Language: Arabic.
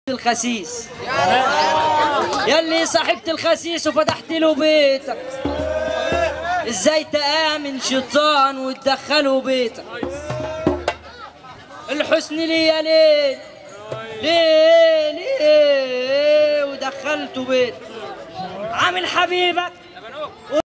الخسيس يلي صاحبت الخسيس وفتحت له بيتك، ازاي تآمن شيطان وتدخله بيتك؟ الحسن لي يا ليل ليه ودخلته بيتك، عامل حبيبك